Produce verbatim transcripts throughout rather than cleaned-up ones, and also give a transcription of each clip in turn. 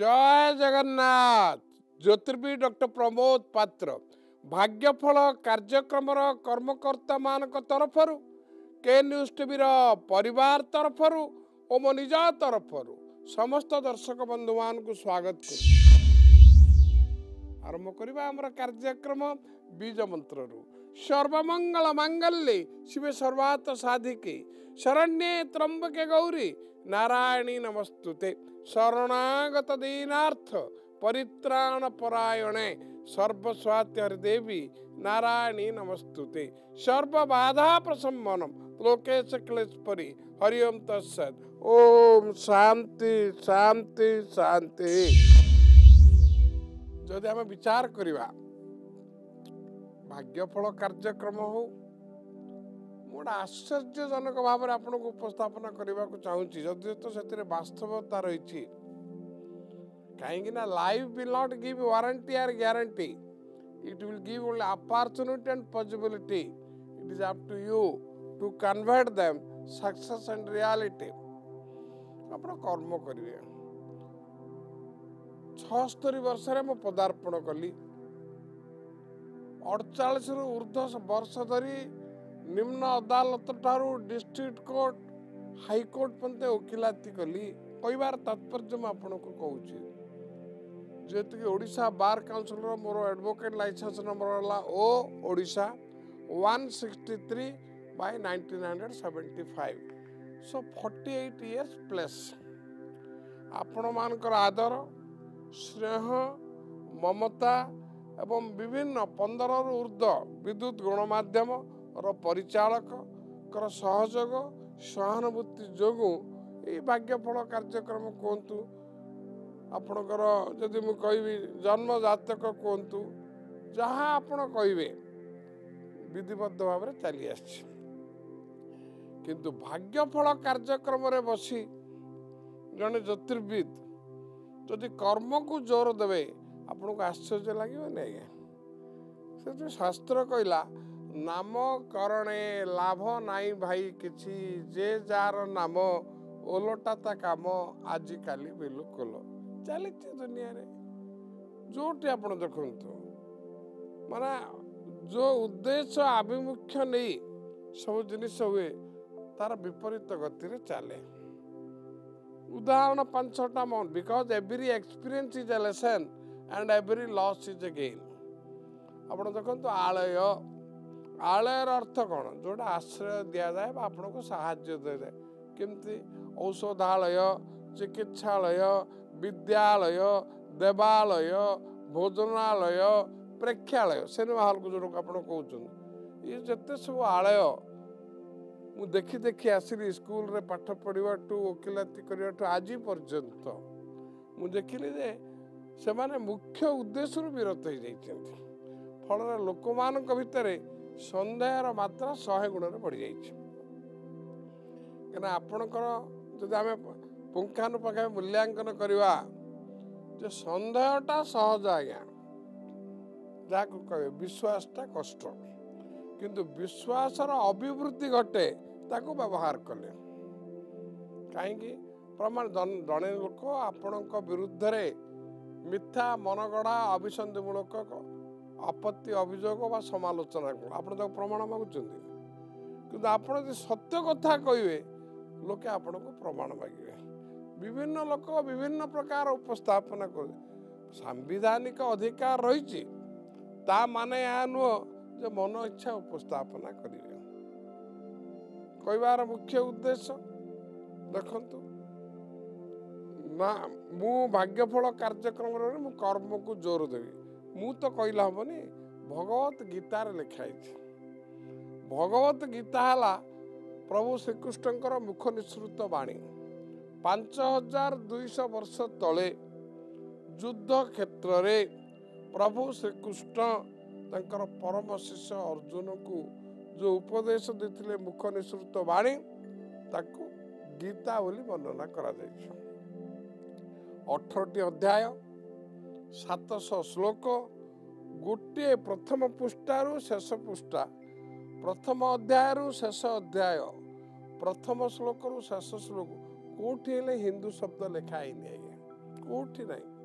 जय जगन्नाथ। ज्योतिर्विद डॉक्टर प्रमोद पात्र भाग्यफल कार्यक्रम कर्मकर्ता मान तरफ के न्यूज टीवी परिवार तरफ और मो निज तरफ समस्त दर्शक बंधु मान को स्वागत कर आरंभ करवा आम कार्यक्रम बीज मंत्र सर्वमंगल मांगल्ये शिवे सर्वार्थ साधिके शरण्ये त्र्यंबके गौरी नारायणी नमस्तुते शरणागत दीनार्थ परित्राण परायणे सर्वस्वात्य देवी नारायणी नमस्तुते सर्व बाधा प्रशमनम लोकेश क्लेश परि हरि ओम तत्सत् ओम शांति शांति शांति। जदि आम विचार करवा भाग्यफल कार्यक्रम हो गोटे आश्चर्यजनक भाव में आपको उपस्थापन करने को चाहूँगी जदि तो से वास्तवता रही कहीं life will not give warranty और guarantee it will give only opportunity and possibility it is up to you to convert them success and reality आप कर्म करेंगे। छस्तरी वर्ष में पदार्पण कली अड़चाश रु ऊर्ध्व वर्ष धरी निम्न अदालत ठारू डिस्ट्रिक्ट कोर्ट हाईकोर्ट पर्यंत वकिलाती कली कहबार तात्पर्य मुझे आपको कहूँ जेहेतु कि ओडिशा बार काउंसिल मोर एडवोकेट लाइसेंस नंबर है ओ Odisha one sixty three by nineteen hundred seventy five so forty eight years plus आपण मानकर आदर स्नेह ममता एवं विभिन्न पंद्रह रु ऊर्ध्व विद्युत गणमाध्यम परिचालक कर सहयोग सहानुभूति जोगु ये भाग्यफल कार्यक्रम कहतु आपणकर जदि मु कहबी जन्म जातक कहतु जहाँ आपण कहे विधिबद्ध भाव में चली आछि किंतु भाग्यफल कार्यक्रम रे बसी जने ज्योतिर्विद जदि कर्म को जोर देवे आपन को आश्चर्य लगे नहीं से शास्त्र कहला नाम करणे लाभ नाई भाई किछि जे जार नाम ओलटा ता काम आजिकाली बिल्कुल चली दुनिया रे जोटी आप देखु माना जो उद्देश्य आभिमुख्य नहीं सब जिनिस हुए तार विपरीत गति चले उदाहरण पांच छटा मन because every experience is a lesson and every loss is a gain आप देखो आलय आलयर अर्थ कौन जोटा आश्रय दि जाए आपन को साहाय्य दे जाए केमती औषधालय चिकित्सालय विद्यालय देवालय भोजनालय प्रेक्षालय सिनेमा हॉल को जो आप कहते ये जिते सब आलय मु देखी देखी आसली स्कूल रे पाठ पढ़ा टू वकिलाती करने आज पर्यंत मु देखिली जे से माने मुख्य उद्देश्य विरत हो जाती फल लोक मान भितर सन्देहर मात्रा शहे गुण बढ़ी जाइए आपणकर जब आम पुंखानुपुखा मूल्यांकन करवा जो सन्देहटा सहज आज्ञा जहाँ कहे विश्वासटा कष्ट किंतु विश्वासर अभिवृद्धि घटे ताको व्यवहार कले कहीं प्रमाण जड़े लोक आपण विरुद्ध रे मिथ्या मनगढ़ा अभिसंधिमूलक आपत्ति अभियोग व समालोचना को आप प्रमाण मागुं कि आप सत्य कथा कहे लोके आपण को प्रमाण मागे विभिन्न लोक विभिन्न प्रकार उपस्थापना कर सांविधानिक अधिकार रही ता माने या नुह जो मन इच्छा उपस्थापना करेंगे कहबार मुख्य उद्देश्य देखंतु ना मु भाग्यफल कार्यक्रम रे मु कर्म को जोर देवी मु तो कहला हमनी भगवत गीता रे लिखाई भगवत गीता हला प्रभु श्रीकृष्णकर मुख निसृत वाणी पांच हजार दुईश वर्ष तले युद्ध क्षेत्र रे प्रभु श्रीकृष्ण तंकर परम शिष्य अर्जुन को जो उपदेश देते मुख निसृत वाणी ताकू गीता बोली वर्णना करा जाय अठारह अध्याय सात सौ श्लोक गोटे प्रथम पृष्ठारू शेष पृष्ठा प्रथम अध्याय शेष अध्याय प्रथम श्लोक शेष श्लोक कोठी हिंदू शब्द लिखाई नहीं कौटी नहीं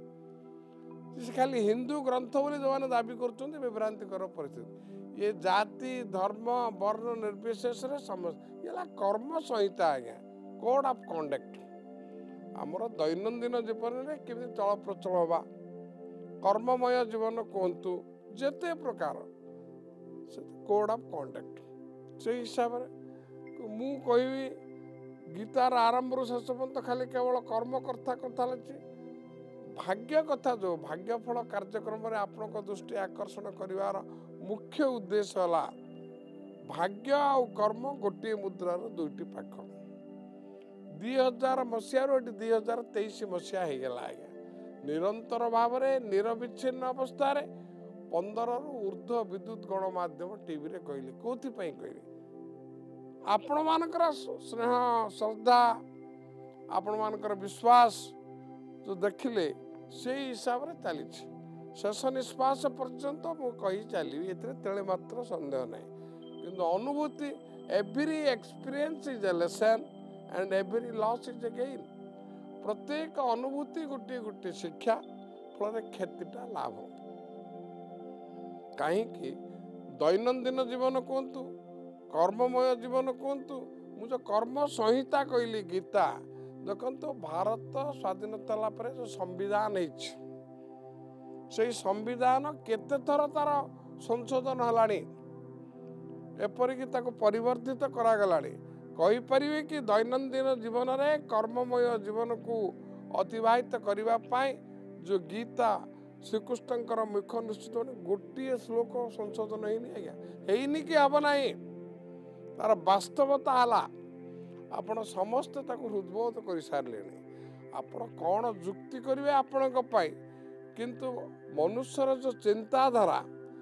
से खाली हिंदू ग्रंथ बोली जो मैंने दाबी कर विभ्रांतिकर परिस्थिति ये जाति धर्म वर्ण निर्विशेष समस्त ये कर्म संहिता आज्ञा कोड ऑफ कंडक्ट आमर दैनंदिन जीवन में केमी चल प्रचल हवा कर्ममय जीवन कहतु जेते प्रकार कोड ऑफ कंडक्ट से हिसाब से मु कहबी गीतार आरंभ शेष पर्यंत खाली केवल कर्म कर्ता कथा लगी भाग्य कथा जो भाग्यफल कार्यक्रम में आपण दृष्टि आकर्षण कर मुख्य उद्देश्य है भाग्य आ कर्म गोटे मुद्रार दुईटी पाख दुई हजार मसीह दुई हजार तेईस मसीहा हो गला आज्ञा निरंतर भाव में निरविच्छिन्न अवस्था पंदर रु ऊर्ध्व विद्युत गणमाध्यम टीवी रे कहले कौथि कहले आपण मानकर स्नेह श्रद्धा आपण मानकर विश्वास जो देखिले से हिसाब से चली शेष निश्वास पर्यंत मु कही चली तेरे मात्र संदेह नहीं किंतु अनुभूति every experience is a lesson and every loss is a gain प्रत्येक अनुभूति गोटे गोटे शिक्षा फल क्षतिटा लाभ कहीं दैनंदिन जीवन कहतु कर्ममय जीवन कहतु मुझे कर्म संहिता कहली गीता देखो भारत स्वाधीनता पर जो संविधान है संविधान केते थर तार संशोधन है एपरिक परिवर्तित करागलानी कहीपर कि दैनंदिन जीवन में कर्ममय जीवन को अतिवाहित करने जो गीता श्रीकृष्ण मुख्य निश्चित गोटे श्लोक संशोधन है कि हम ना तार वास्तवता है आपण समस्ते हृदबोध कर सारे आपण कौन जुक्ति करेंगे आपण किंतु मनुष्यर जो चिंताधारा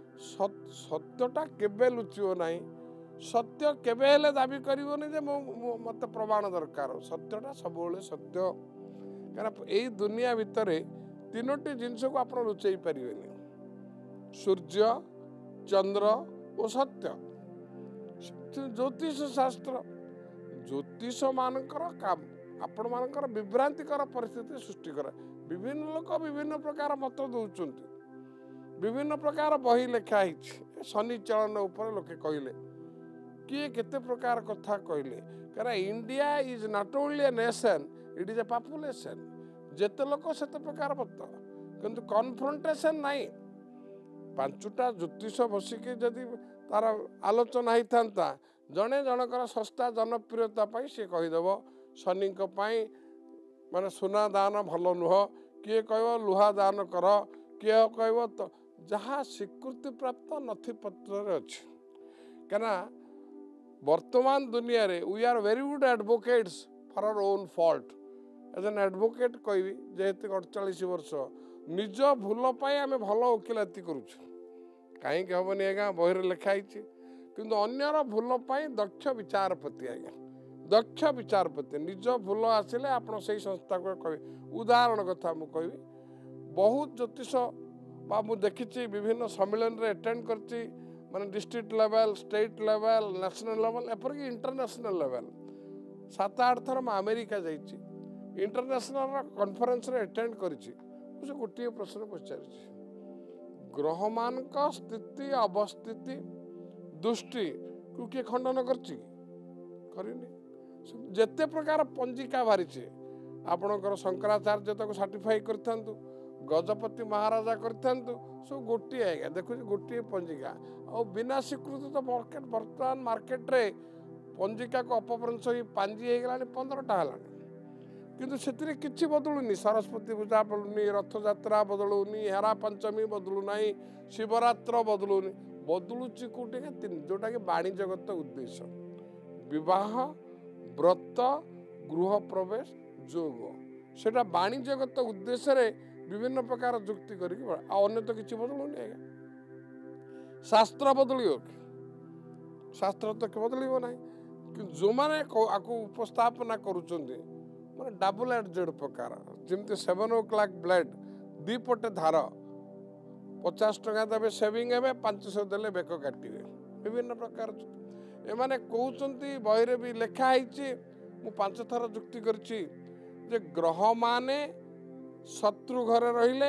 सत्यटा केबे लुचिब ना सत्य केबे हेले दाबी करबनी जे मत प्रमाण दरकार सत्यटा सब सत्य कहीं यही दुनिया भितर तीनोटी जिनस को आप लुचई पारे सूर्य चंद्र और सत्य ज्योतिष शास्त्र ज्योतिष मानकर काम आपण मानकर विभ्रांतिकर परिस्थिति सृष्टि कर विभिन्न लोक विभिन्न प्रकार मत दौरान विभिन्न प्रकार बही लिखाई शनि चलन उपर लोके कहले किए केते प्रकार कथा कहले कारण India is not only a nation it is a population जेते लोक सेते प्रकार मत किंतु कन्फ्रंटेशन नहीं पांचटा ज्योतिष बसिके जदि तार आलोचना होता जड़े जनकर सस्ता जनप्रियता सी कहीदेव शनि माने सुना दान भल नुह किए कह लुहा दान कर किए कह तो जहाँ स्वीकृति प्राप्त नथिपत्र अच्छे क्या वर्तमान दुनिया रे we are very good advocates for our own fault as an advocate कहबी जेहेतु अड़चाश वर्ष निज भूल आम भल वकिलाती करुँ कहीं हेनी आज्ञा बही लिखाई किंतु अन्यर भूल दक्ष विचारपति आज्ञा दक्ष विचारपति निज भूल आसिले आपण से संस्था को कह उदाहरण कथा मु कहबी बहुत ज्योतिष बा मु देखी विभिन्न सम्मेलन रे अटेंड करची माने district level state level national level एपरिक इंटरनेशनल लेवल सात आठ थर मैं अमेरिका जाइए इंटरनेशनल कॉन्फ्रेंस रे अटेंड करिछि मुझे गोटे प्रश्न पचारि ग्रह मान स्थिति अवस्थिति दृष्टि को किए खंडन करछि करिनी जेते प्रकार पंजिका बाहरी आपणकर शंकराचार्य तक सर्टिफाई करथांतु गजपति महाराजा करथांतु सब गोटे आज्ञा देखु गोटे पंजिका और बिना स्वीकृति तो मार्केट बर्तमान मार्केट रे पंजिका को अपभ्रंश ही पांजी हो गला पंद्रहटा है किंतु से किसी बदलुनी सरस्वती पूजा बदलुनी रथयात्रा बदलुनी हेरा पंचमी बदलुना शिवरात्र बदलुनी बदलुची कौटे जोटा कि वाणिज्यगत उद्देश्य विवाह व्रत गृह प्रवेश जोग सेटा वाणिज्यगत उद्देश्य रे विभिन्न प्रकार जुक्ति करके अन्य तो किसी बदलुनी आज्ञा शास्त्र बदलियो शास्त्र तो बदलियो ना कि जो मैंने आपको उपस्थापना करुँच माने डबल एडजेड प्रकार जमती सेवन ओ क्लॉक ब्लेड दीपटे धार पचास टका देवे सेविंग हे पांच सौ देले बेक काटे विभिन्न प्रकार एमाने कहते बही भी लिखाई मु पांच थर जुक्ति करछि जे ग्रह माने शत्रु घरे रहिले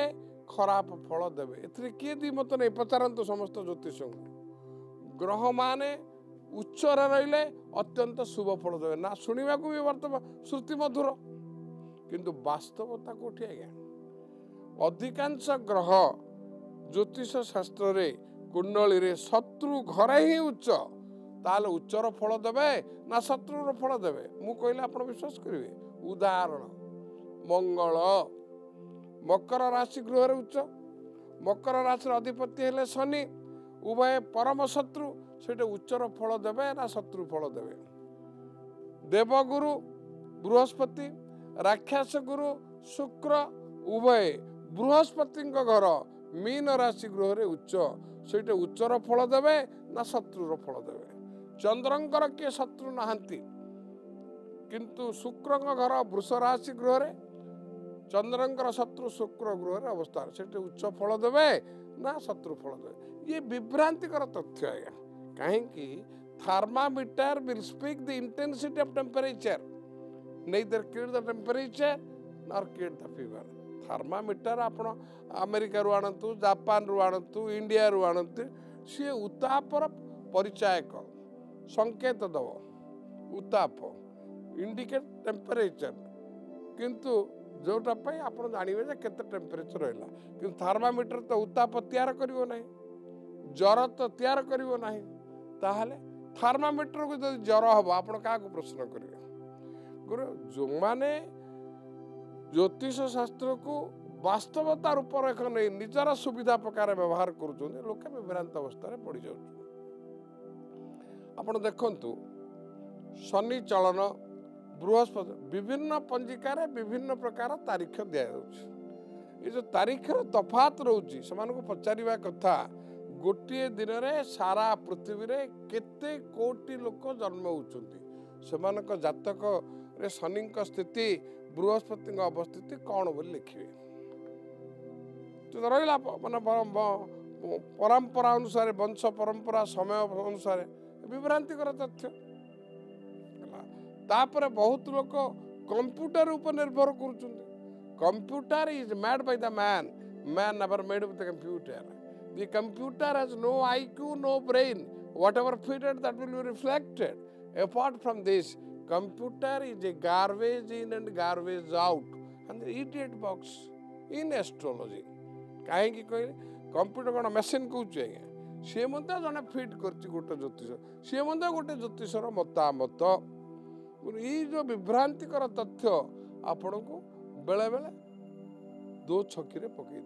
खराब फल देवे ए किए द्विमत नहीं पचारतु समस्त ज्योतिष ग्रह माने उच्चर रहिले अत्यंत शुभ फल देवे ना शुणा भी बर्तमान श्रुति मधुर किंतु वास्तवता कोठी आज्ञा अधिकांश ग्रह ज्योतिष शास्त्र रे कुंडली रे शत्रु घर ही उच्च ताले उच्चर फल देवे ना शत्रुर फल देवे मु कहले आपण विश्वास करिवे उदाहरण मंगल मकर राशि गृह उच्च मकर राशि अधिपति हेले शनि उभय परम शत्रु से उच्चर फल देवे ना शत्रु फल देवे देवगुरु बृहस्पति राक्षस गुरु शुक्र उभय बृहस्पति घर मीन राशि गृह उच्च से उच्चर फल देवे ना शत्रुर फल देवे चंद्रंकर किए शत्रु नहांती किंतु शुक्र घर वृष राशि गृह चंद्रंकर शत्रु शुक्र गृह अवस्था से उच्च फल देवे ना शत्रु फल देवे ये विभ्रांतिकर तथ्य आज्ञा कहीं thermometer will speak the intensity of temperature neither create the temperature nor create the fever thermometer आपण अमेरिका रु आणतु जापान रु आणतु इंडिया रु आणतु सी उतापर परिचायक संकेत दब उताप इंडिकेट टेम्परेचर किंतु जोटा पाई आपण जानिबे जे केते टेम्परेचर रहला कि थर्मामीटर तो उताप तैयार करिवो नाही ज्वर तो तैयार करिवो नाही ताहाले थर्मामीटर को जदि ज्वर हबो आपण का को प्रश्न करिवे गुरु जो माने ज्योतिष शास्त्र को वास्तवता रूपरेख नहीं निजर सुविधा प्रकार व्यवहार करुछन लोके विभ्रांत अवस्था रे पड़ी जाउछ आपण देखंतु शनि चलन बृहस्पति विभिन्न पंजिका रे विभिन्न प्रकार तारीख दिया जाउछ ये जो तारीख रो तफात रहउची समान को पचारिबा कथा गोटे दिन रे सारा पृथ्वी रे केते कोटी लोक जन्म होउचंती समान को जातक रे शनि स्थिति बृहस्पति अवस्थिति कौन बोली लिखिए तो रहा माने परंपरा अनुसार वंश परंपरा समय अनुसार विभ्रांतिकर तथ्य तापर बहुत लोग कंप्यूटर ऊपर निर्भर कर computer is made by the man man never made with the computer the computer has no IQ no brain whatever feeded that will be reflected apart from this computer is a garbage in and garbage out and the idiot box in astrology कहीं कहले computer कौन machine कहूँ आज्ञा सी मत जड़े fit कर गोटे ज्योतिष सी मत गोटे ज्योतिषर मतामत ये जो विभ्रांतिकर तथ्य आपण को बेले बेले दो छकी पकई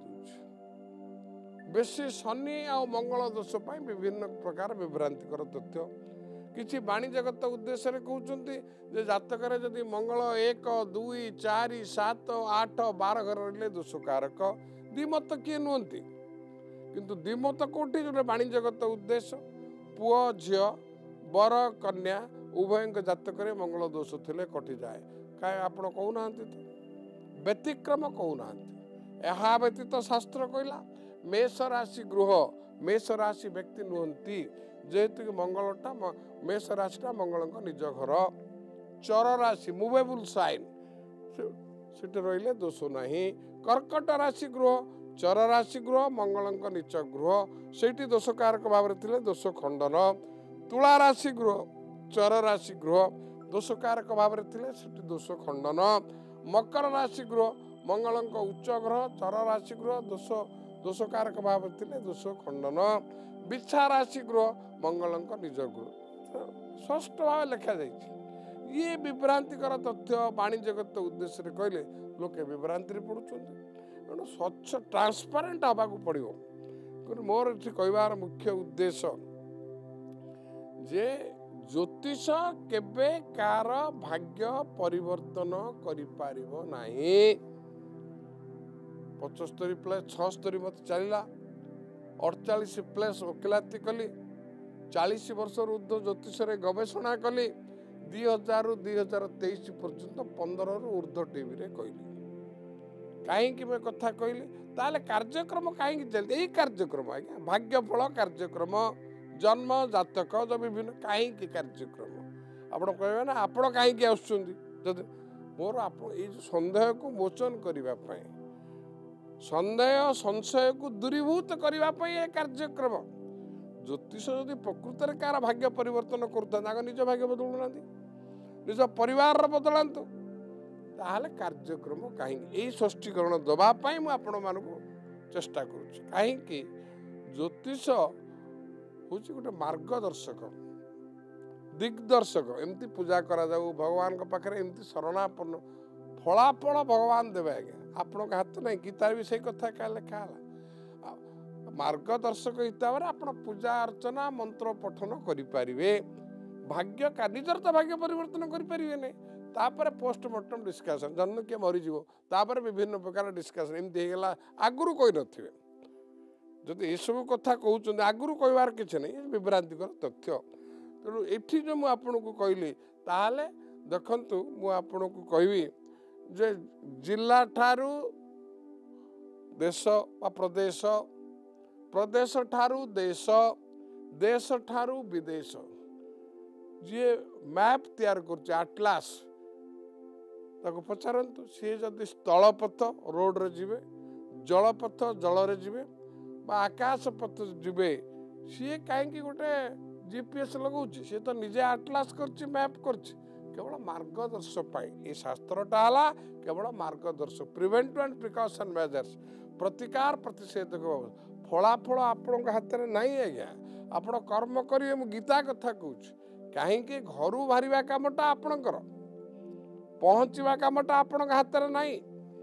दे बेसी शनि आ मंगल दोष विभिन्न प्रकार विभ्रांतिकर तथ्य किछि वाणी जगत उद्देश्य कहते जे जातक जदि मंगल एक दुई चार सात आठ बार घर रही दोषकारक द्विमत किए नुहति किंतु द्विमत कोठी जो वाणी जगत उद्देश्य पुओ झील बर कन्या उभय जातक मंगल दोष थे कटि जाए कहीं आप कहूना तो व्यतिक्रम कहूना यह व्यतीत शास्त्र कहला मेष राशि गृह मेष राशि व्यक्ति नुहति जेहेतु कि मंगलटा मेष राशिटा मंगल निज घर चर राशि मुवेबुल साइन से रहिले दोष नहीं कर्कट राशि गृह चर राशि गृह मंगल निच गृह से दोषकारक भाव में दोष खंडन तुला राशि गृह चर राशि गृह दोषकारक भाव में दोष खंडन मकर राशि गृह मंगल उच्च ग्रह चर राशि गृह दोष दोषकारक भाव में दोष खंडन बिछा राशि गृह मंगल निज गृह स्पष्ट भाव लिखा जाइए ये विभ्रांतिकर तथ्य वाणी जगत उद्देश्य कहले लोके विभ्रांति पड़ुं स्वच्छ ट्रांसपेरेंट हवा पड़ो मोर ये कहबार मुख्य उद्देश्य जे ज्योतिष केबे कार भाग्य परिवर्तन करि पारिबो नाही पचस्तरी प्लस छस्तरी मत चलला अड़चाश प्लस वकिलाती कली चालीस वर्ष ऊर्ध ज्योतिष गवेषणा कली दुई हजार रु दुई हजार तेईस पर्यंत पंद्रह रु ऊर्ध टीवी रे कहली कहीं मैं कथा कहली ताले कार्यक्रम कहीं चलते यही कार्यक्रम आज्ञा भाग्यफल कार्यक्रम जन्म जातक जो विभिन्न कहीं कार्यक्रम आप कहे ना आपण कहीं आसुँच मोर आप सन्देह को मोचन करने सन्देह संशय को दूरीभूत करने कार्यक्रम ज्योतिष जदि प्रकृत में कार भाग्य परिवर्तन कर निज भाग्य बदलू ना निज परिवार बदलांतु ताहले कार्यक्रम कहीं स्पष्टीकरण दवाई मुझे चेष्टा करुँच ज्योतिष हूँ गोटे मार्गदर्शक दिग्दर्शक एमती पूजा करा जाऊ भगवान पाखे एमती शरणापन्न फलाफल भगवान देवे आज्ञा आपण हाथ ना गीतार भी सही कथा क्या लिखा मार्गदर्शक हिसाब से आप पूजा अर्चना मंत्र पठन करें भाग्य का निजर तो भाग्य परिवर्तन करें तापर पोस्टमार्टम डिस्कसन जन्म किए मरीज तापर विभिन्न प्रकार डिस्कसन एमती होगा आगुरी कही थे जदि ये सब कथा कहते आगुरी कहबार किसी नहीं विभ्रांतिकर तथ्य तेणु ये जो मुझे कहली ताहले देखंतु मु आपन को कहबी जे जिला ठारू देश व प्रदेश प्रदेश ठारू देश देश ठारू विदेश जी मैप तैयार कर आटलास ताको पचारंतु सी जदि स्थलपथ रोड रे जीवे जलपथ जल रे जीवे बा आकाश पथ जीवे सी कहीं गोटे जीपीएस लगाऊँ सी तो निजे आटलास कर मैप कर केवल मार्गदर्शक ये शास्त्रटा है केवल मार्गदर्शक प्रिवेंट एंड प्रिकॉशन मेजर्स प्रतिकार प्रतिषेधक फलाफल आपण हाथ में नहीं आज्ञा आपण कर्म करेंगे मु गीता कथा कहूँ कहीं घर बाहर कामटा आपणकर पहुँचवा कामटा आपण हाथ में नहीं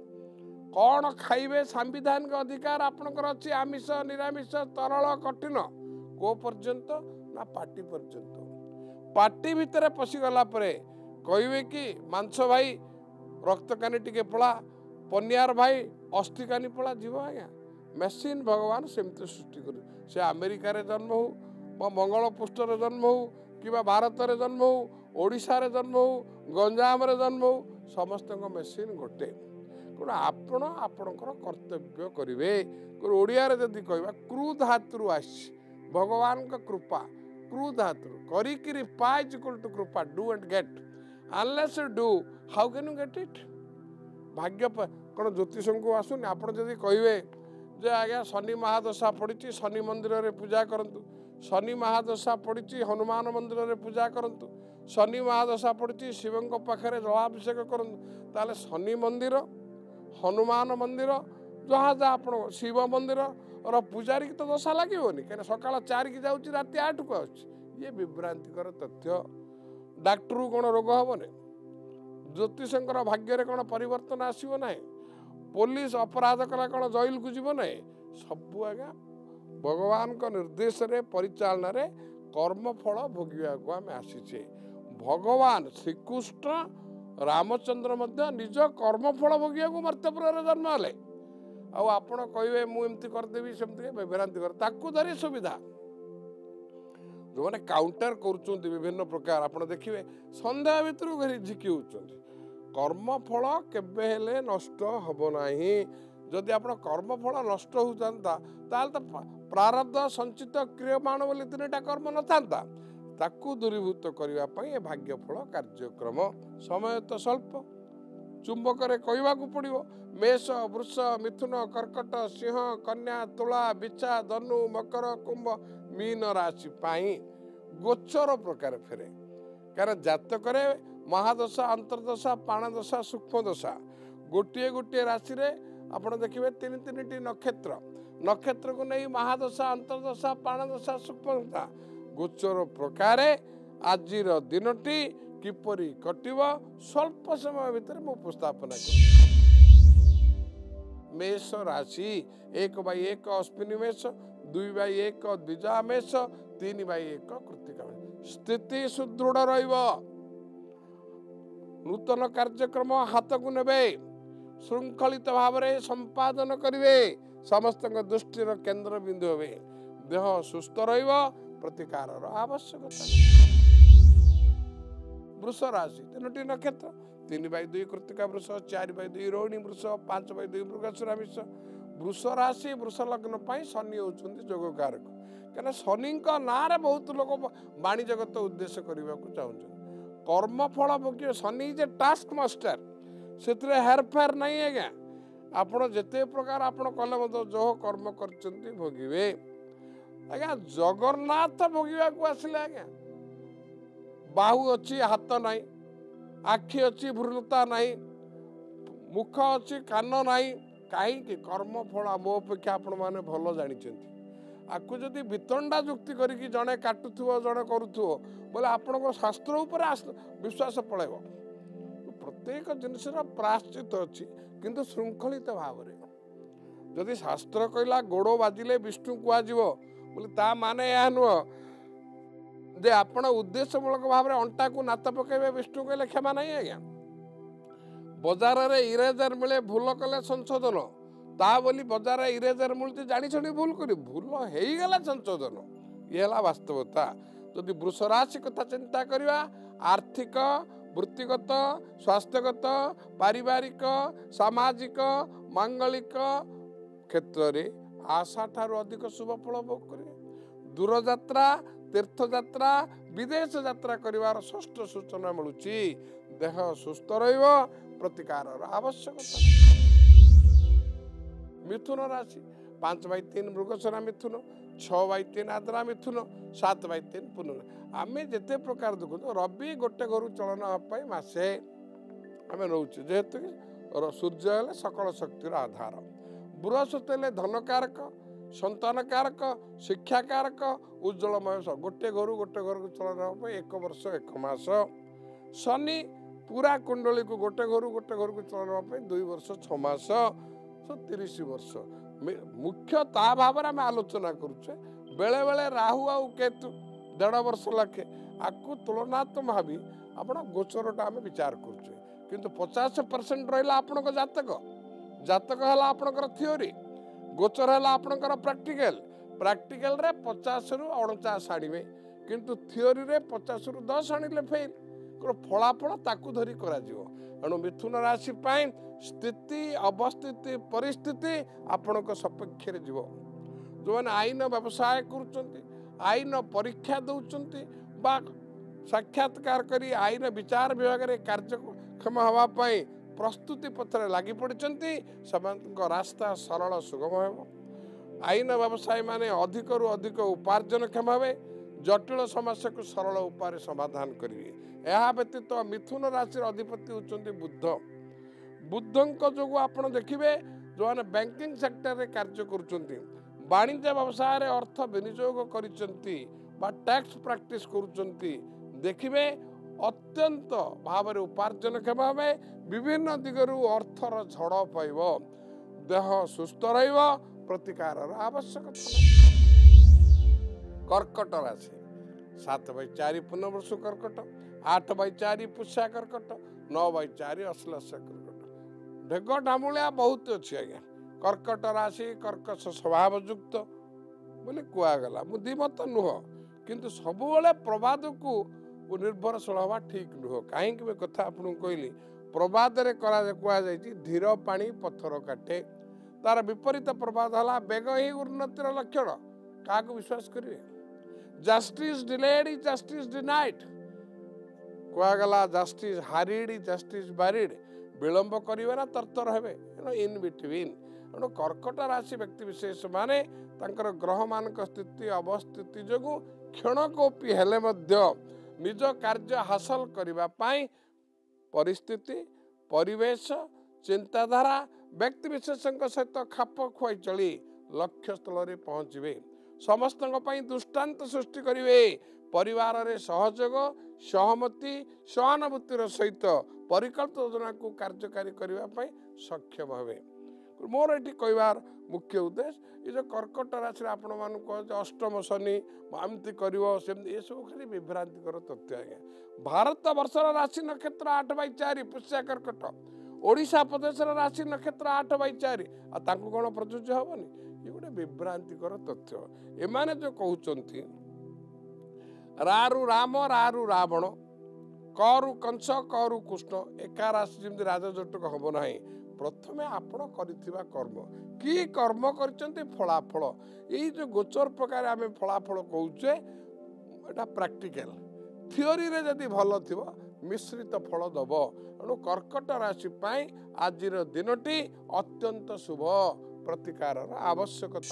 कौन खाइबे संविधानिक अधिकार आपणकर अच्छी आमिष निरामिष तरल कठिन को पर्यंत ना पार्टी पर्यंत पार्टी भितर पशिगला कहे कि मांस भाई रक्त कानी टिके पड़ा पनियार भाई अस्थि कानी पड़ा जीव आज्ञा मेसीन भगवान सेमती सृष्टि कर से अमेरिका रे जन्म हो मंगल पृष्ठ रे जन्म हो कि भारत रे जन्म हो ओडिशा रे जन्म हो गंजाम रे जन्म हो समस्त मेसीन गोटे कौन आपण आपणकर कर्तव्य करेंगे ओडिया जदि कहवा क्रू धातु आसी भगवान का कृपा क्रू धातु करी पा इज इक्वल टू कृपा do and get unless you do how can you get it भाग्य कौन ज्योतिष को आसुनि आप जदि कहे जे आज्ञा शनि महादशा पड़ी शनि मंदिर रे पूजा करंतु शनि महादशा पड़ी हनुमान मंदिर रे पूजा करंतु शनि महादशा पड़ी शिव पाखे जलाभिषेक करंतु ताले शनि मंदिर हनुमान मंदिर जहाँ जहाँ आप शिव मंदिर और पुजारी की तो दशा लगे कहीं सकाल चार की जाऊँगी राति आठ को आउची ये विभ्रांतिकर तथ्य डाक्टर कौन रोग हेनी ज्योतिषंकर भाग्य कौन परिवर्तन आसो ना पुलिस अपराध कला कौन जेल को जीव ना सबू आज्ञा भगवान का निर्देश रे परिचालन रे कर्मफल भोगिया को आम आसीचे भगवान श्रीकृष्ण रामचंद्र मध्य निज कर्मफल भोगिया को मर्त्यपुर जन्म हेले आपण कहे मुझे करदेवी सेमती विभ्रांति कर ताकू धरी सुविधा जो मैंने काउंटर कर विभिन्न प्रकार आप देखिए सन्देह भितर घरी झिकी होती कर्मफल केबे हेले नष्ट हब नाही जदि आप कर्मफल नष्ट हो जाता तो प्रारब्ध संचित क्रियमाण बोली तीन कर्म न था ताकू दूरीभूत करने भाग्यफल कार्यक्रम समय तो स्वल्प चुंबक कहवा पड़ो मेष वृष मिथुन कर्कट सिंह कन्या तुला बिछा धनु मकर कुंभ मीन राशि गोचर प्रकार फेरे कारण जातक महादशा अंतर्दशा पाणदशा सूक्ष्म दशा गोटे गोटे राशि रे आप देखिए तीन तीन टी नक्षत्र नक्षत्र को नहीं महादशा अंतर्दशा पाणदशा सूक्ष्म दशा गोचर प्रकार आज दिनटी किपरि कटिव स्वल्प समय भितर मु उपस्थापना कर मेष राशि एक बाई एक अश्विनी मेष दुई बाई एक द्विजा मेष तीन बाई एक कृत्तिका मेष स्थिति सुदृढ़ रहिब नूतन कार्यक्रम हाथ को नेबे श्रृंखलित भाव में संपादन करिवे समस्त दृष्टिर केंद्र बिंदु हे देह सुस्थ रहिब प्रतिकार आवश्यकता वृष राशि तीनोटी नक्षत्र तीन बाई दुई कृत्तिका वृष चार बाई दुई रोहिणी वृष पांच बाई दुई मृगशिरा मिष वृष राशि वृष लग्न पाई शनि होउछन्ति जोगकारक कना शनि ना बहुत लोग वाणी जगत उद्देश्य करने को चाहते कर्मफल भोग्य शनि जे टास्क मास्टर से हेरफेर नहीं आज्ञा आपण जेते प्रकार आपण कले मत जो कर्म करचंती भोगिबे आज्ञा जगन्नाथ भोगिबा को आसिले आज्ञा बाहु अच्छी हाथ नहीं आखि अच्छी भ्रूणता नहीं मुख अच्छी कान नहीं कहीं कर्म फल मो अपेक्षा आपण मैंने भल जानी आपको जदि वितंडा जुक्ति करी जड़े काटुव जड़े करुव बोले आपण शास्त्र उपर विश्वास पड़ेब प्रत्येक जिनस प्राश्चित अच्छी किंतु श्रृंखलित भाव जदि शास्त्र कहला गोड़ बाजिले विष्णु कहुव बोले ता माने यह नुह जे आपण उद्देश्यमूलक भाव अंटा को नात पकेबे विष्णु कहले क्षमा नहीं आज्ञा बजार रे इरेजर मिले भूल कले संशोधन ता बोली बजार इरेजर मिलते जानी छुणी भूल करी भूल हो गला संशोधन ये है वास्तवता जदि वृष राशि कथा चिंता करवा आर्थिक वृत्तिगत स्वास्थ्यगत पारिवारिक सामाजिक मांगलिक क्षेत्र में आशा ठार अधिक शुभ फल भोग करें दूर यात्रा तीर्थ यात्रा विदेश यात्रा करिवार षष्ठ सूचना मिलुची देह सुस्थ रहिब प्रतिकार आवश्यकता मिथुन राशि पांच बै तीन मृगशरा मिथुन छः बै तीन आद्रा मिथुन सात बै तीन पुनः आम जिते प्रकार देखु रवि गोटे घर चलन होगापी मसे आम रोचे जेहेतु सूर्य हेले सकल शक्तिर आधार बृहस्पति हेले धन कारक संतान कारक शिक्षा कारक उज्जवलमय गोटे घर गोटे घर को चलन होगा एक वर्ष एक मास शनि पूरा कुंडली को गोटे घर गोटे घर को चलन होगा दुई वर्ष छ मास तीस वर्ष मुख्य ता भाव आम आलोचना करुचे बेले बेले राहु आउ केतु देढ़ वर्ष लखे आपको तुलनात्मक भावी आपण गोचरटा आम विचार करुचे किंतु पचास परसेंट रहा आपण जातक जातक है आपणकर थियोरी गोचर है आपणकर प्रैक्टिकल प्रैक्टिकल रे पचास रु अणचाश आने किंतु थियोरी रे पचास रु दस आने फेल फलाफल ताकू धरी करा एणु मिथुन राशि स्थिति अवस्थिति परिस्थिति आपण सपेक्ष जीव जो मैंने आईन व्यवसाय कर आईन परीक्षा दौरान साक्षात्कार करी आईन विचार विभाग में कार्यक्षम होगापाई प्रस्तुति पथर लगी पड़ती रास्ता सरल सुगम हो आईन व्यवसायी माने अधिक रु अधिक उपार्जन क्षम हे जटिल समस्या को सरल उपाय समाधान करेंगे यह व्यतीत मिथुन राशि अधिपति होती बुद्ध बुद्धों जो आप देखिए जो मैंने बैंकिंग सेक्टर में कार्य कर वाणिज्य व्यवसाय अर्थ विनियोग कर टैक्स प्रैक्टिस कर देखिए अत्यंत भाव उपार्जन क्षम हे विभिन्न दिगरु अर्थर झड़ पाइब देह सुस्थ प्रतिकार आवश्यकता कर्कट राशि सात बै चार पुनर्वसु कर्कट आठ बै चार पुष्या कर्कट नौ बै चार अश्लेष कर्कट ढेग ढामुलिया बहुत अच्छी आज्ञा कर्कट राशि कर्कश स्वभाव युक्त बोले कहगला मु दिमत नुह किंतु सबुबले प्रवाद को निर्भरशील हवा ठीक नुह कहीं कथा आपको कहली प्रवाद कहुई धीर पानी पत्थर काटे तार विपरीत प्रवाद है बेग ही उन्नतिर लक्षण क्या विश्वास करेंगे justice delayed is justice denied कहगला justice hurried is justice buried विलंब करेंगे ना तरतर हे इन बिटवीन तेणु कर्कट राशि व्यक्ति विशेष माने तांकर ग्रह मान स्थिति अवस्थिति जो क्षणकोपी हेले मध्य निज कार्य हासिल करने परिस्थिति परिवेश चिंताधारा व्यक्ति विशेष सहित खाप खुआई चली लक्ष्य स्थल में पहुँचे समस्त दृष्टांत सृष्टि करेंगे परिवार रे सहयोग सहमति सहानुभूतिर सहित परिकल्पित योजना को कार्यकारी करने सक्षम हे मोर ये कहबार मुख्य उद्देश्य ये जो कर्कट राशि आपण मान अष्टम शनि आमती कर ये सब खाली विभ्रांतिकर तथ्य आज्ञा भारत वर्षर राशि नक्षत्र आठ बै चार पुष्या कर्कट ओडिशा प्रदेश राशि नक्षत्र आठ बै चार आउ कौन प्रযোज्य हेनी ये गोटे विभ्रांतिकर तथ्य एमाने जो कहते रारु राम रारु रावण करु कंस करु कृष्ण एका राशि जमी राजजटक हम ना प्रथमे आपण करिथिबा कर्म कि कर्म करचंती फलाफल यही जो गोचर प्रकार आम फलाफल कहचे एटा प्रैक्टिकल थियोरी रे जदि भल थिबो मिश्रित फल दब। एणु कर्कट राशि आज दिनटी अत्यंत शुभ, प्रतिकार आवश्यकता।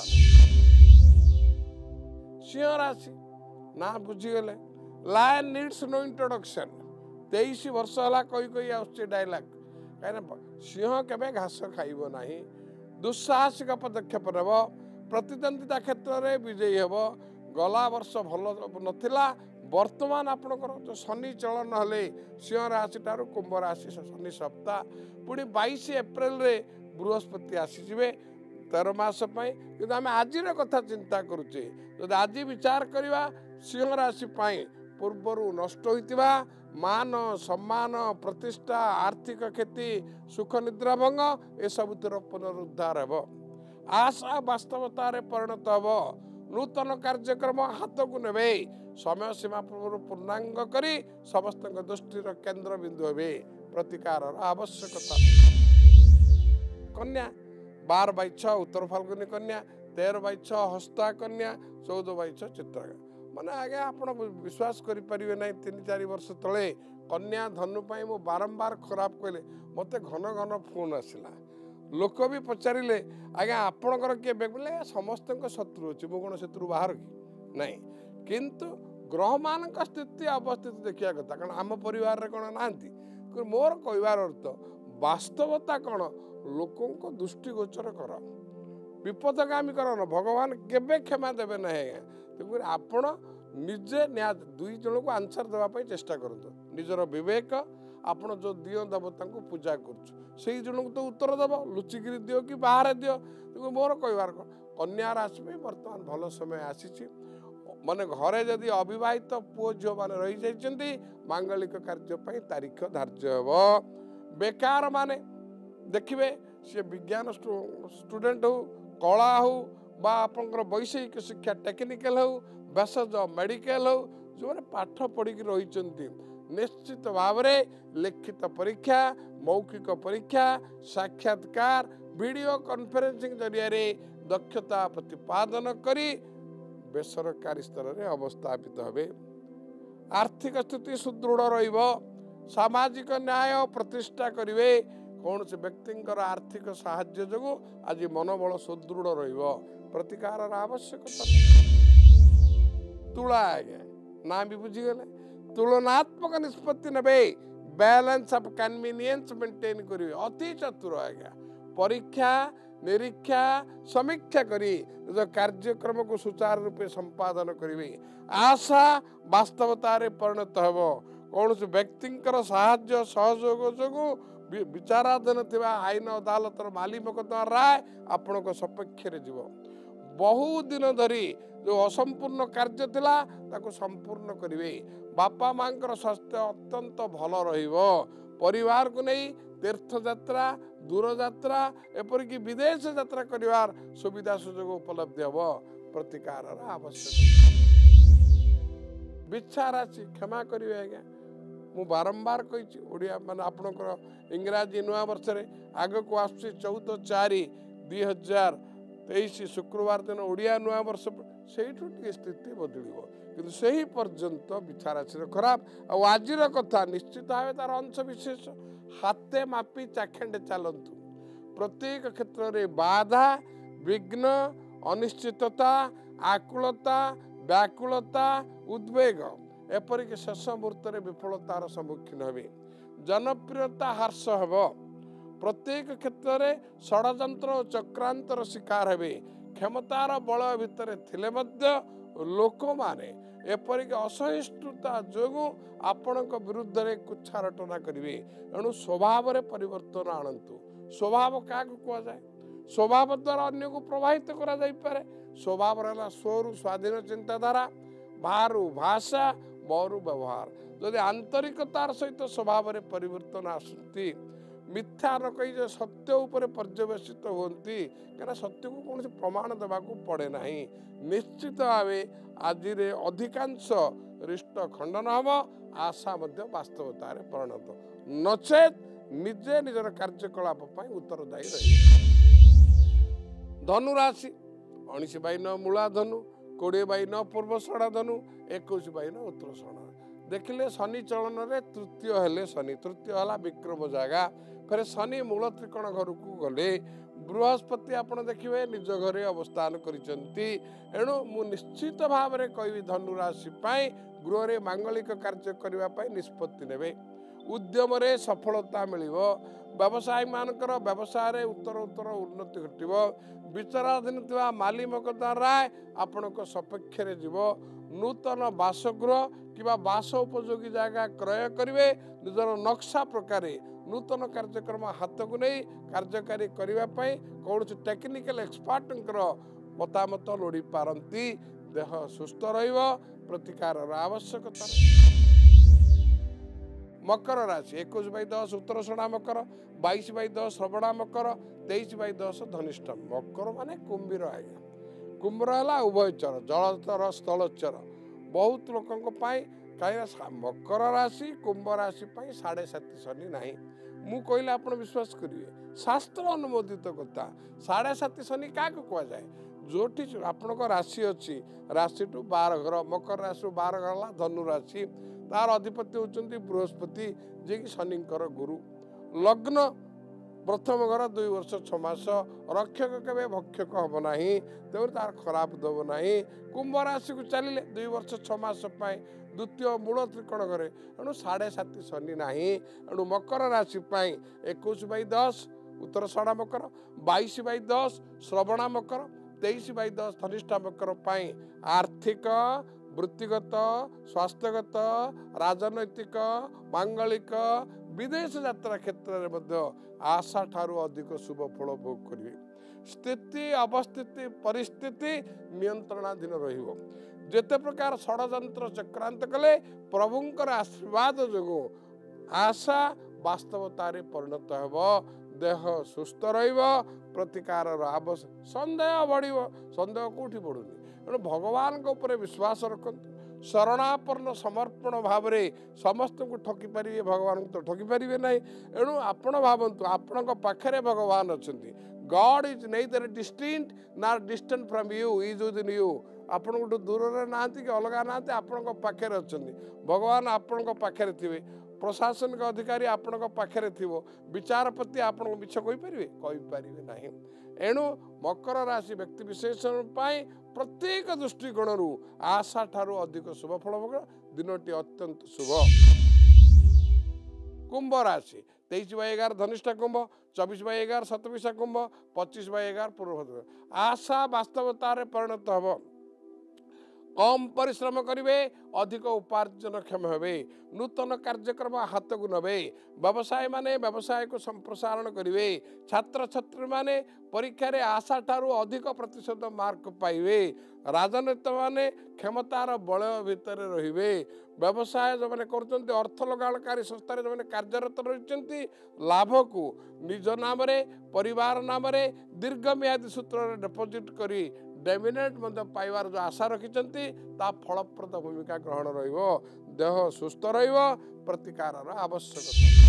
सिंह राशि ना बुझीगले, लायन नीड्स नो इंट्रोडक्शन। तेईस वर्ष है कही कही आसुचे डायलॉग, कहीं सिंह केबे घास खाइब नाही। दुस्साहसिक पदक्षेप नेब, प्रतिद्वंदिता क्षेत्र में विजयी हेब। गला वर्ष भल नथिला, वर्तमान आपणकर जो शनि चलन हेले सिंह राशि ठार कुंभ राशि शनि सप्ताह पुणी बाईस एप्रिल रे बृहस्पति आसीजे तेरह मास कि आम आज कथा चिंता करुचे। जब आज विचार करवा सिंह राशि पूर्वर नष्ट होता मान सम्मान प्रतिष्ठा आर्थिक क्षति सुख निद्रा भंग ए सबुतिर पुनरुद्धार हेब। आशा वास्तवतार परिणत हेब। नूतन कार्यक्रम हाथ को नेबे, समय सीमा पूर्व पूर्णांग करी समस्त दृष्टिर केन्द्र बिंदु हे। प्रतिकार आवश्यकता। कन्या बार बाई छ उत्तर फाल्गुनी कन्या, तेरह बाई छ हस्ता कन्या, चौदह बाई छ चित्रका। माने आगे आप विश्वास करें ना तीन चार वर्ष तले कन्या धनु मु बारंबार खराब कहले मत घन घन फोन आसला। लोक भी पचारे आज्ञा आपणकर किए बोले समस्त शत्रु अच्छे मु कौन शत्रु बाहर कि नहीं, किंतु ग्रह मान स्थिति अवस्थिति देखा कथा। कारण आम परिवार रे कौन ना मोर कहबार अर्थ वास्तवता कौन लोकों को दृष्टिगोचर कर, विपदगामी कर न भगवान केबे क्षमा देवे ना। तेणुक आपण निजे दुई जन को आंसर देवाई चेष्टा करतु। निजर विवेक आपण जो दियो देवता को पूजा कर जन को तो उत्तर दब, लुचिकी दियो कि बाहर दियो। तेणु मोर कहबार कन्या राशि में बर्तमान भल समय आसी माने घरे जदि अविवाहित पुओ झील मैंने रही जाइछन्ति मांगलिक कार्य तारीख धार्य हेब। बेकार माने देखिए सी विज्ञान स्टूडेंट हो कला हो बा आपंकर वैषयिक शिक्षा टेक्निकल हो बेसज मेडिकल हो जो मैंने पाठ पढ़ी रही निश्चित भाव में लिखित परीक्षा मौखिक परीक्षा साक्षात्कार वीडियो कॉन्फ्रेंसिंग जरिया दक्षता प्रतिपादन करी बेसरकारी स्तर में अवस्थापित हे। आर्थिक स्थिति सुदृढ़ रहिब, सामाजिक न्याय प्रतिष्ठा करिवे। कौन से व्यक्ति आर्थिक साहाय्य जो आज मनोबल सुदृढ़ रहिब। प्रतिकार आवश्यकता। तुला आज्ञा ना भी बुझीगले, तुलनात्मक निष्पत्ति नेबे, बैलेंस ऑफ कन्वीनियंस मेंटेन करिवे। अति चतुर आज्ञा परीक्षा निरीक्षा समीक्षा करी जो कार्यक्रम को सुचारू रूपे संपादन करिवे। आशा वास्तवतार परिणत हेब। कौन से व्यक्ति साहाय्य सहयोग जो विचाराधीन थिबा आईन अदालतर माली मकद्दमा राय आपण को सपक्ष रे जीव। बहु दिन धरी जो असंपूर्ण कार्य थिला ताको संपूर्ण करिवे। बापा मांकर स्वास्थ्य अत्यंत भल रहिबो। परिवार को नहीं तीर्थ यात्रा दूर यात्रा एपरिक विदेश यात्रा करिवार सुविधा सुजोग उपलब्ध हेब। प्रतिकार आवश्यक। बिच्छा राशि क्षमा करिवे आज्ञा मु बारंबार कही ओडिया माने आपणकर इंग्राजी नुआ वर्ष रे आग को आसुची चौदह चार दुई हजार तेईस शुक्रवार दिन ओडिया नुआ वर्ष से स्थिति बदलिब कि से पर्यंत बिच्छा राशि खराब। आज कथा निश्चित भाव तार अंश विशेष हाथे मापी चाखेंडे चलतु। प्रत्येक क्षेत्र में बाधा विघ्न अनिश्चितता आकुलता व्याकुलता उद्वेग एपरिक शेष मुहूर्त में विफलतार सम्मुखीन हे। जनप्रियता ह्रास हेब। प्रत्येक क्षेत्र में षड्यंत्र और चक्रांतर शिकार हे। क्षमतार बल भितर थिले मध्य लोक माने एपरिक असहिष्णुता जो आपण विरुद्ध में कुच्छा रटना करेंगे। एणु स्वभाव में परिवर्तन आणंतु। स्वभाव क्या कहुए स्वभाव द्वारा अन्य को प्रभावित करा जाई पारे। स्वभाव रहा स्वरु स्वाधीन चिंताधारा बाहर भाषा बरु व्यवहार जदि आंतरिकतार सहित स्वभाव में परिवर्तन आसती मिथ्या न कही जो सत्य उपर पर्यवेसित होती क्या सत्य को कौन प्रमाण देवा पड़े ना। निश्चित भाव आज अधिकांश रिष्ट खंडन हम आशा वास्तवता परिणत नचेत निजे निजर कार्यकलाप उत्तरदायी रही। धनुराशि उन्नीस बाई न मूला धनु कोड़े बाई न पूर्व सड़ा धनु इक्कीस बाई न उत्तर सड़ा देखिले शनि चलन रे तृतीय हेले शनि तृतीय हला विक्रम जगह फिर शनि मूल त्रिकोण घर को गले बृहस्पति आपण देखिए निज घरे अवस्थान करिसेंती एणु मु निश्चित भाव में कहबी धनु राशि पाई गृह रे मांगलिक कार्य करबा पाई निष्पत्ति नेबे उद्यम रे सफलता मिलिबो व्यवसायी मानकर व्यवसाय रे उत्तर उत्तर उन्नति घटिबो विचाराधीन थिबा माली मकदार राय आपणक सपक्ष रे जीवो नूतन बासगृह किबा बास उपयोगी जगह क्रय करिवे निजर नक्शा प्रकार नूतन कार्यक्रम हाथ को नहीं कार्यकारी करने कौन टेक्निकल एक्सपर्ट मतामत लोड़ी पारती देह सुस्थ रतिकार आवश्यकता मकर राशि इक्कीस बै दस उत्तरषणा मकर बाईस बै दस श्रवणा मकर तेईस बै दस धनिष्ठ मकर माने कुंभीर आज्ञा कुंभ है उभयचर जलचर स्थलचर बहुत लोकों कहीं मकर राशि कुंभ राशि साढ़े सात शनि ना मु कहले आप विश्वास करेंगे शास्त्र अनुमोदित कथा साढ़े सात शनि क्या कहुए जो आपण राशि अच्छी राशि टू बार घर मकर राशि बार घर है धनु राशि तार अधिपति होती बृहस्पति जे कि शनिकर गुरु लग्न प्रथम घर दुई वर्ष छमास रक्षक के भक्षक हम ना तेज तार खराब दब ना कुंभ राशि को चलिए दुई वर्ष छमास द्वितीय मूल त्रिकोण घरे एणु साढ़े सात शनि ना एणु मकर राशि इक्कीस बै दस उत्तर षणा मकर बाईस बै दस श्रवणा मकर तेईस बै दस धनिष्ठा मकर आर्थिक वृत्तिगत स्वास्थ्यगत राजनैतिक मांगलिक विदेश यात्रा क्षेत्र में आशा ठारू अधिक शुभ फल भोग करेंगे स्थिति अवस्थिति परिस्थिति नियंत्रणाधीन रहिबो जेते प्रकार षड़यंत्र चक्रांत कले प्रभुंकर आशीर्वाद जो आशा वास्तवतार परिणत हो देह सुस्थ प्रतिकार आवश्यक संदेह बढ़ संदेह कौटी बढ़ुनी तेणु भगवान के ऊपर विश्वास रखते शरणापन्न समर्पण भाव समस्त को ठकी पारे भगवान को तो ठकी पारे ना एणु आपण भावतु आपण पाखे भगवान अच्छा God is neither distinct nor distant from you is within you आपण गोटे दूर ना कि अलग ना आपण पाखे अच्छा भगवान आपण पाखे थे प्रशासनिक अधिकारी आपण पाखे थी विचारपति आपण मिछ कहींपारे कहींपारे ना एणु मकर राशि व्यक्ति विशेषण प्रत्येक दृष्टिकोण आशा ठारू अधिक शुभ फल भोग दिनटी अत्यंत शुभ कुंभ राशि तेईस बै एगार धनिष्ठा कुंभ चौबीस बै एगार सतविशा कुंभ पच्चीस बै एगार पूर्व आशा वास्तवतार परिणत हम कम परिश्रम करेंगे अधिक उपार्जन क्षम हे नूतन कार्यक्रम हाथ को नबे व्यवसाय माने व्यवसाय को संप्रसारण करेंगे छात्र छात्री माने परीक्षा रे आशा ठारू अधिक प्रतिशत मार्क पाइबे राजनीति माने क्षमतार बल भितर रहिबे व्यवसाय जो मैंने कर अर्थ लगाणकारी संस्था जो मैंने कार्यरत रही लाभ को निज नाम परिवार नाम दीर्घम्यादी सूत्र डिपोजिट करी डेमिनेट पाइबार जो आशा रखिंट फलप्रद भूमिका ग्रहण रहिबो देह सुस्थ रहिबो प्रतिकार आवश्यकता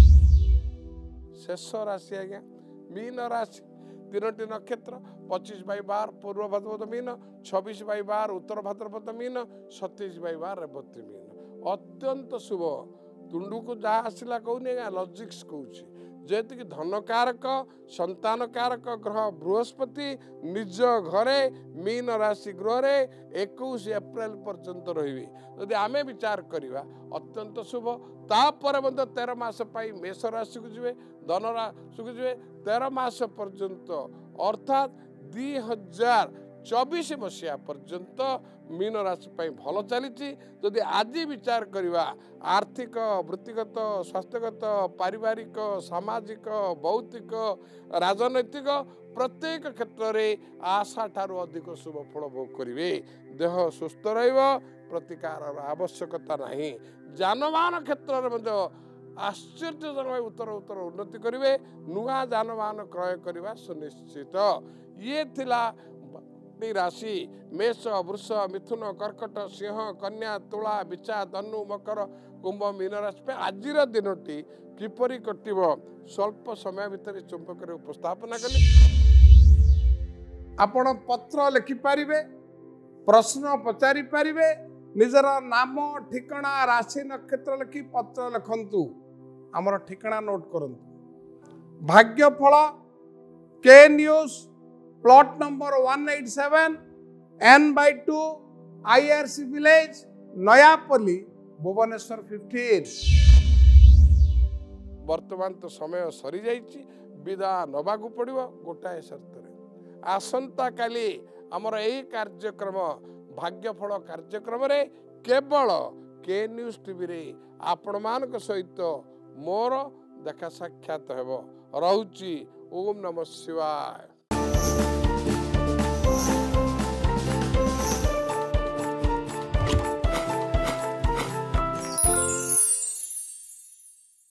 शेष राशि आज्ञा मीन राशि तीनोटी नक्षत्र पच्चीस बै बार पूर्व भाद्रपद मीन छब्बीस बै बार उत्तर भाद्रपद मीन सत्तीस बै बार रेवती मीन अत्यंत शुभ तुंडू को जहाँ आसला कहूनी लजिक्स कहूँ जेहेतु कि धन कारक संतान कारक ग्रह बृहस्पति निज घरे मीन राशि गृह इक्कीस एप्रिल पर्यंत रही जदि आमे विचार करवा अत्यंत शुभ तापर तेरह मास मेष राशि को जी धन राशि को जी तेरह मास पर्यंत अर्थात दुई हजार चौबीस मसीहा पर्यंत मीन राशि भल चली जदि आज विचार करवा आर्थिक वृत्तिगत स्वास्थ्यगत पारिवारिक सामाजिक भौतिक राजनैतिक प्रत्येक क्षेत्र में आशा ठारू अधिक शुभ फल भोग करेंगे देह सुस्थ प्रतिकार आवश्यकता नहीं जानवाहन क्षेत्र में आश्चर्यजनक उत्तर उत्तर उन्नति करेंगे नुआ जानवाहन क्रय करने सुनिश्चित ये थिला राशि मेष वृष मिथुन कर्कट सिंह कन्या तुला बिचा धनु मकर कुंभ मीन राशि आज दिनटी किपरि कटिब स्वल्प समय भितर चुंबक उपस्थापना कले आपण पत्र लिखिपारे प्रश्न पचारि पारिबे निजर नाम ठिकाना राशि नक्षत्र लिखि पत्र लिखंतु आमर ठिकाना नोट करंतु भाग्यफल के news plot number one eight seven N by two IRC village Nayapalli Bhubaneswar fifty eight. वर्तमान तो समय सरी जाइछि विदा नबाकू पड़िबो गोटाए शर्त आसंता काली आमर यही कार्यक्रम भाग्यफल कार्यक्रम रे केवल के न्यूज टीवी रे आपण मान सहित मोर देखा साक्षात हेबो। रहुछि ओम नमः शिवाय।